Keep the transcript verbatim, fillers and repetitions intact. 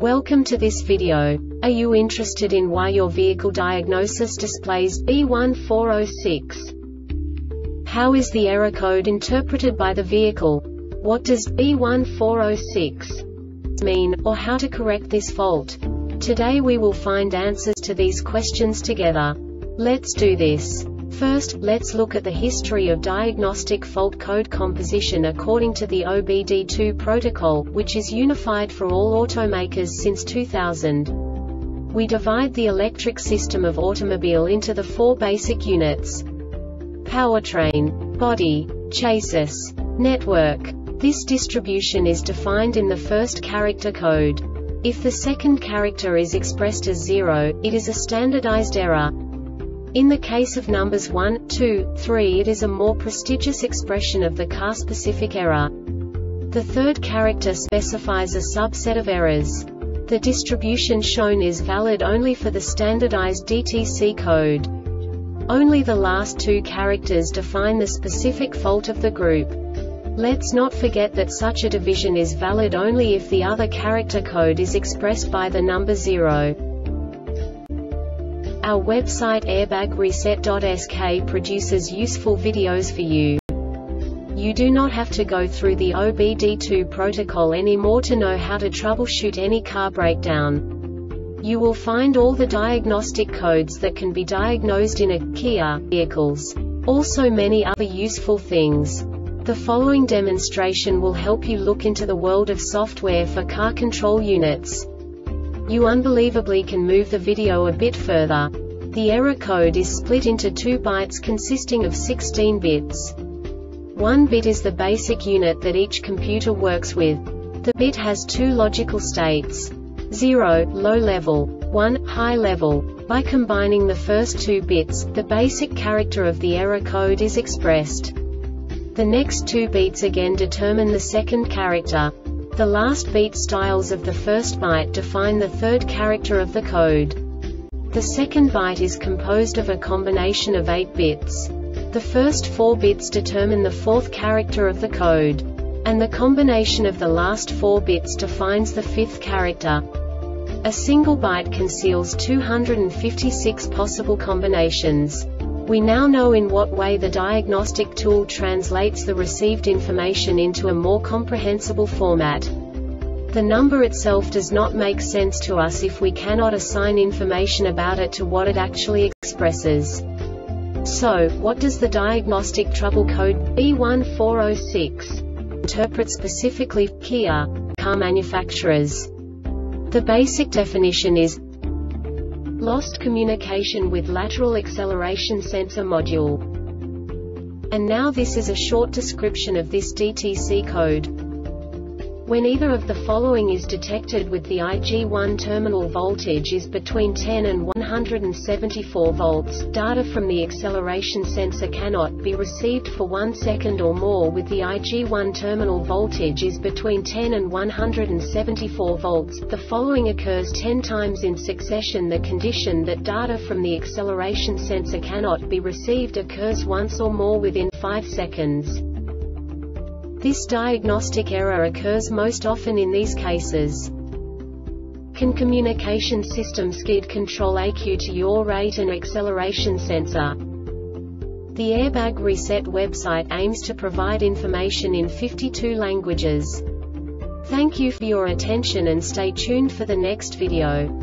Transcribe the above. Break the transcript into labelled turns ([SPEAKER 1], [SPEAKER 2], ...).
[SPEAKER 1] Welcome to this video. Are you interested in why your vehicle diagnosis displays B one four zero six? How is the error code interpreted by the vehicle? What does B one four zero six mean, or how to correct this fault? Today we will find answers to these questions together. Let's do this. First, let's look at the history of diagnostic fault code composition according to the O B D two protocol, which is unified for all automakers since two thousand. We divide the electric system of automobile into the four basic units: powertrain, body, chassis, network. This distribution is defined in the first character code. If the second character is expressed as zero, it is a standardized error. In the case of numbers one, two, three, it is a more prestigious expression of the car-specific error. The third character specifies a subset of errors. The distribution shown is valid only for the standardized D T C code. Only the last two characters define the specific fault of the group. Let's not forget that such a division is valid only if the other character code is expressed by the number zero. Our website airbag reset dot S K produces useful videos for you. You do not have to go through the O B D two protocol anymore to know how to troubleshoot any car breakdown. You will find all the diagnostic codes that can be diagnosed in a Kia vehicles. Also many other useful things. The following demonstration will help you look into the world of software for car control units. You unbelievably can move the video a bit further. The error code is split into two bytes consisting of sixteen bits. One bit is the basic unit that each computer works with. The bit has two logical states: zero, low level, one, high level. By combining the first two bits, the basic character of the error code is expressed. The next two bits again determine the second character. The last beat styles of the first byte define the third character of the code. The second byte is composed of a combination of eight bits. The first four bits determine the fourth character of the code. And the combination of the last four bits defines the fifth character. A single byte conceals two hundred fifty-six possible combinations. We now know in what way the diagnostic tool translates the received information into a more comprehensible format. The number itself does not make sense to us if we cannot assign information about it to what it actually expresses. So, what does the diagnostic trouble code B one four zero six interpret specifically for Kia car manufacturers? The basic definition is lost communication with lateral acceleration sensor module. And now this is a short description of this D T C code. When either of the following is detected with the I G one terminal voltage is between ten and one hundred seventy-four volts, data from the acceleration sensor cannot be received for one second or more with the I G one terminal voltage is between ten and one hundred seventy-four volts. The following occurs ten times in succession. The condition that data from the acceleration sensor cannot be received occurs once or more within five seconds. This diagnostic error occurs most often in these cases. Can communication system skid control A Q to yaw rate and acceleration sensor? The Airbag Reset website aims to provide information in fifty-two languages. Thank you for your attention and stay tuned for the next video.